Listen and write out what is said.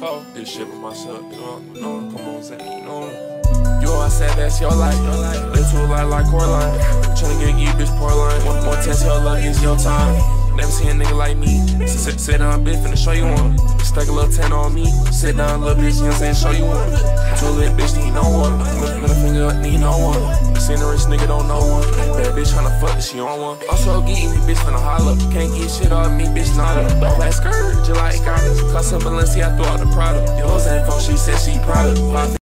4. This shit for myself, you know, come on, Zach, you know. You always said that's your life. Live to a life like Coraline. Tryna get you, bitch, poor line. More test your luck, it's your time. Never seen a nigga like me. Sit down, bitch, finna show you one. Stack a little 10 on me. Sit down, little bitch, you know what I'm saying, show you one. To a little bitch, need no one. Middle finger up, need no one. Seen a rich nigga, don't know one. Bad bitch tryna fuck, she on one. Also geeky, me bitch finna holler. Can't get shit off me, bitch, nada. All that skirt, just like Ghana. Custom Balenciaga, I threw out the product. Yo, that phone, she said she proud of.